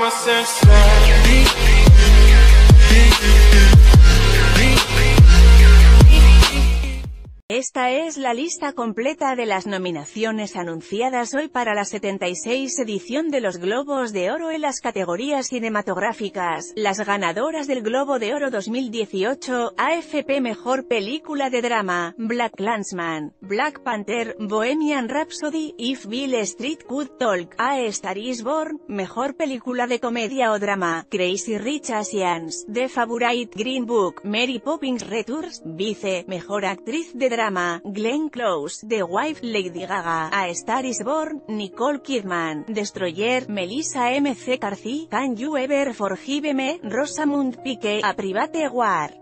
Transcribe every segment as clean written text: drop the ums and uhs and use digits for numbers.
Esta es la lista completa de las nominaciones anunciadas hoy para la 76 edición de los Globos de Oro en las categorías cinematográficas. Las ganadoras del Globo de Oro 2018, AFP Mejor Película de Drama, BlacKkKlansman, Black Panther, Bohemian Rhapsody, If Beale Street Could Talk, A Star Is Born, Mejor Película de Comedia o Drama, Crazy Rich Asians, The Favourite, Green Book, Mary Poppins Returns, Vice, Mejor Actriz de Drama, Glenn Close, The Wife, Lady Gaga, A Star Is Born, Nicole Kidman, Destroyer, Melissa McCarthy, Can You Ever Forgive Me, Rosamund Pike, A Private War.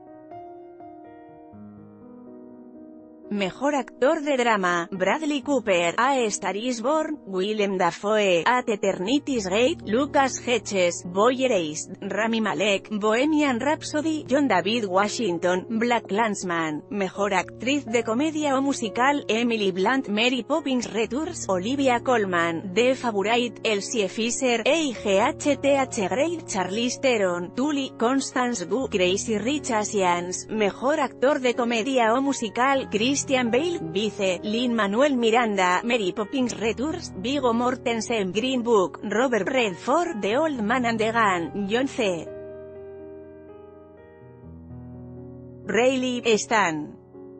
Mejor Actor de Drama, Bradley Cooper, A Star Is Born, Willem Dafoe, At Eternity's Gate, Lucas Hedges, Boy Erased, Rami Malek, Bohemian Rhapsody, John David Washington, BlacKkKlansman. Mejor Actriz de Comedia o Musical, Emily Blunt, Mary Poppins Returns, Olivia Colman, The Favourite, Elsie Fisher, EIGHTH Grey, Charlize Theron, Tully, Constance Wu, Crazy Rich Asians. Mejor Actor de Comedia o Musical, Christian Bale, Vice, Lin-Manuel Miranda, Mary Poppins Returns, Viggo Mortensen, Green Book, Robert Redford, The Old Man and the Gun, John C. Reilly, Stan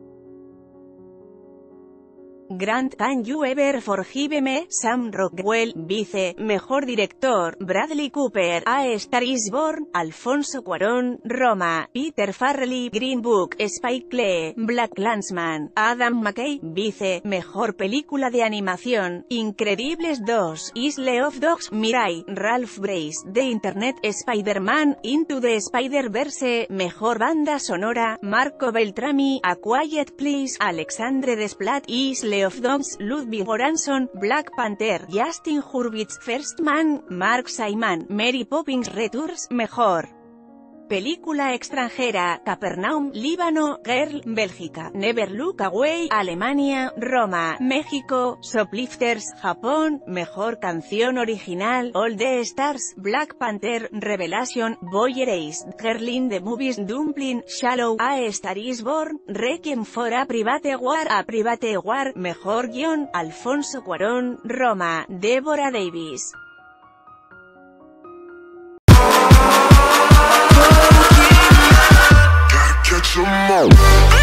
Grant, Can You Ever Forgive Me, Sam Rockwell, Vice, Mejor Director, Bradley Cooper, A Star Is Born, Alfonso Cuarón, Roma, Peter Farrelly, Green Book, Spike Lee, BlacKkKlansman, Adam McKay, Vice, Mejor Película de Animación, Incredibles 2, Isle of Dogs, Mirai, Ralph Brace, The Internet, Spider-Man, Into the Spider-Verse, Mejor Banda Sonora, Marco Beltrami, A Quiet Place, Alexandre Desplat, Isle of Dogs, Ludwig Göransson, Black Panther, Justin Hurwitz, First Man, Mark Simon, Mary Poppins Returns. Mejor Película extranjera, Capernaum, Líbano, Girl, Bélgica, Never Look Away, Alemania, Roma, México, Shoplifters, Japón. Mejor canción original, All the Stars, Black Panther, Revelation, Boy Erased, Girl in the Movies, Dumpling, Shallow, A Star Is Born, Requiem for a Private War, A Private War. Mejor guión, Alfonso Cuarón, Roma, Deborah Davis. Catch 'em all.